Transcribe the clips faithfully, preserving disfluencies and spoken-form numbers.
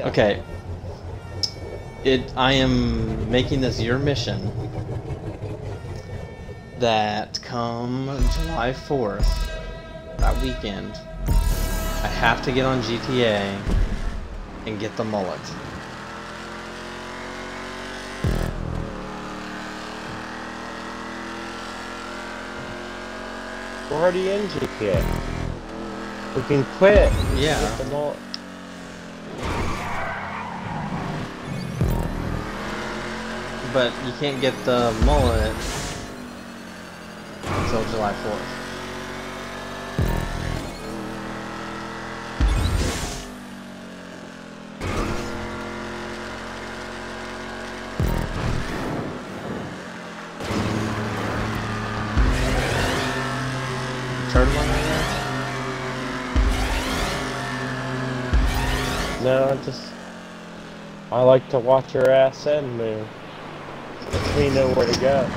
Okay. It. I am making this your mission. That come July fourth, that weekend, I have to get on G T A and get the mullet. We're already in G T A. We can quit. Yeah. Get the mullet. But you can't get the mullet until July fourth. Turtle on there? No, just I like to watch her ass end move. Lets me know where to go.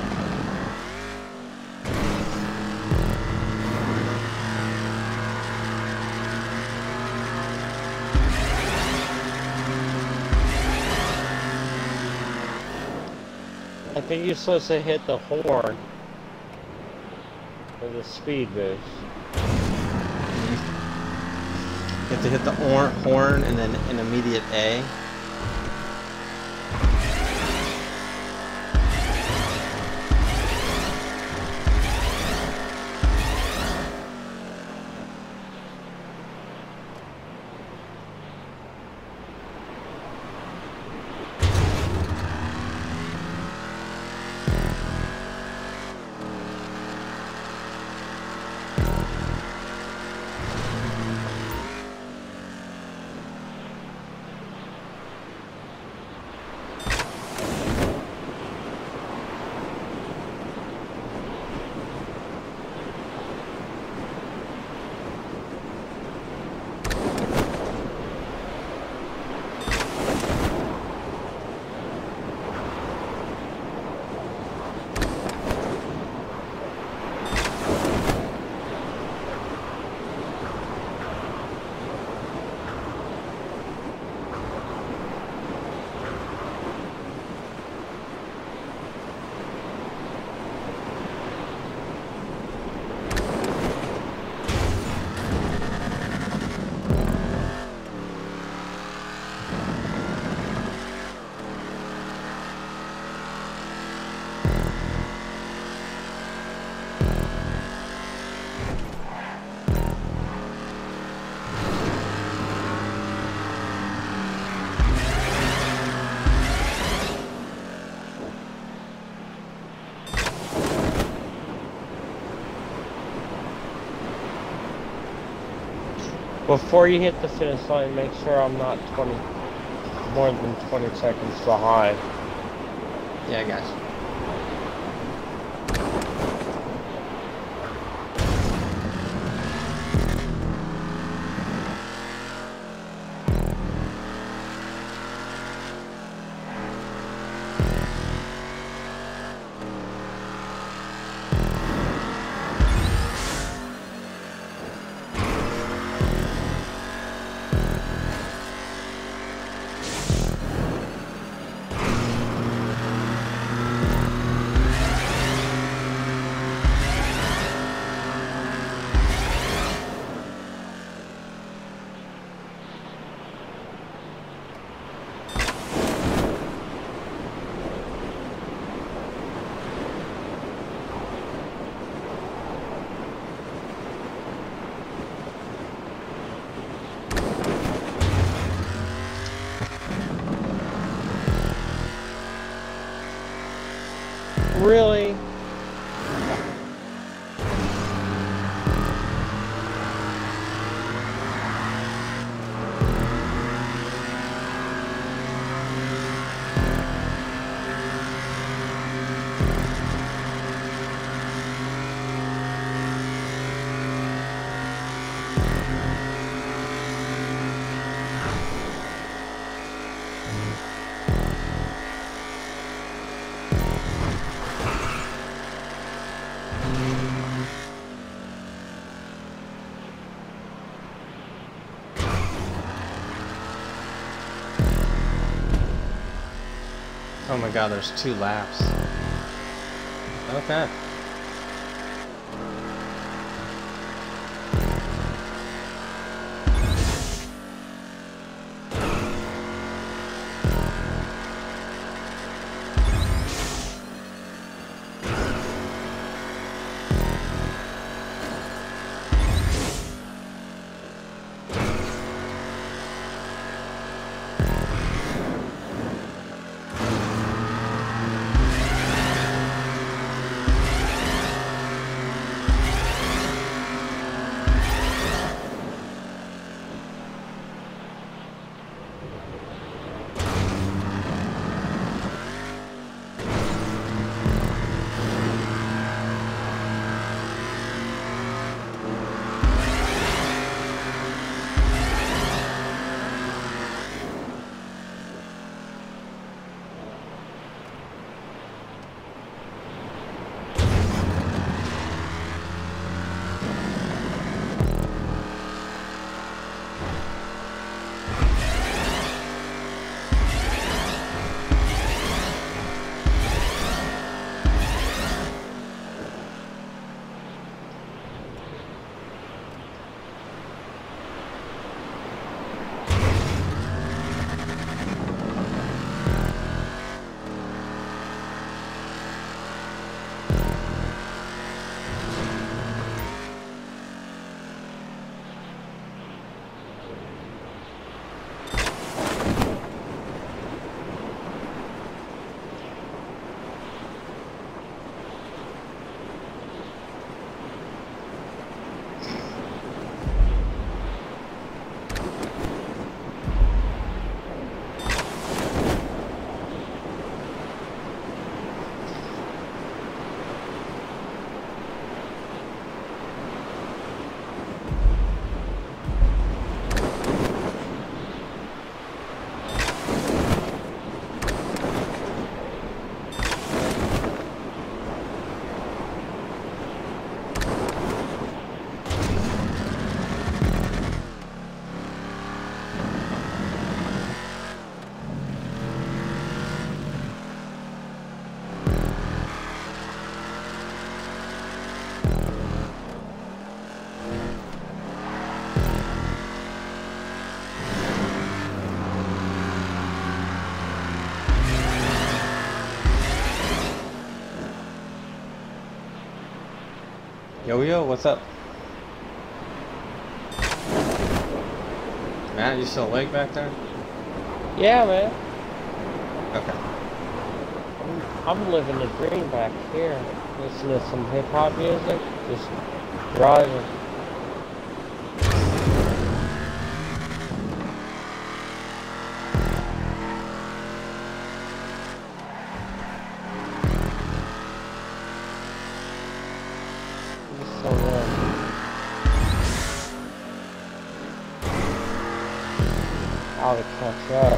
I think you're supposed to hit the horn for the speed boost. You have to hit the or horn and then an immediate A. Before you hit the finish line, make sure I'm not twenty, more than twenty seconds behind. Yeah, guys. Really? Oh my god, there's two laps. Okay. Yo, yo, what's up? Matt, you still awake back there? Yeah, man. Okay. I'm, I'm living the dream back here. Listening to some hip hop music. Just driving. So, uh, how to catch up.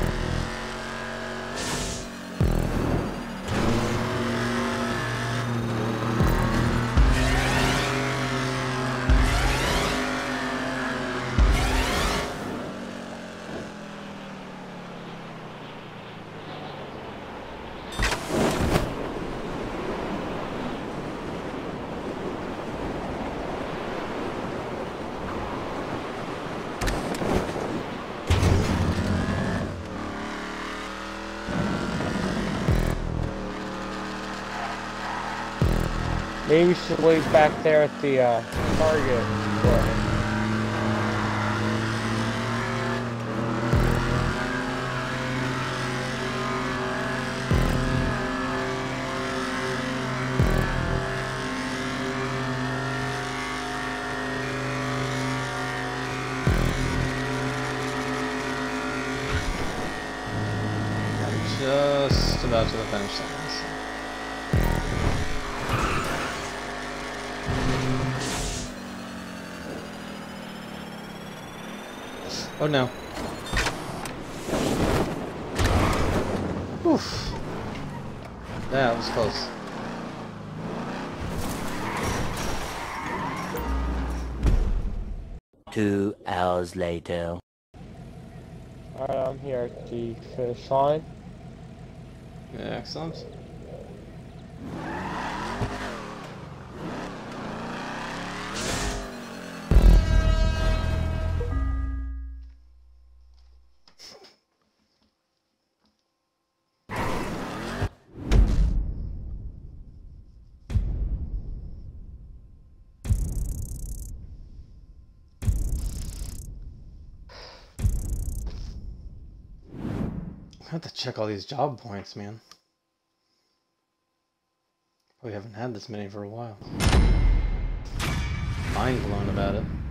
Maybe we should wait back there at the uh, Target. I'm just about to the finish line. Oh no. Oof. Yeah, that was close. Two hours later. Alright, I'm here at the finish line. Excellent. I have to check all these job points, man. We haven't had this many for a while. Mind blown about it.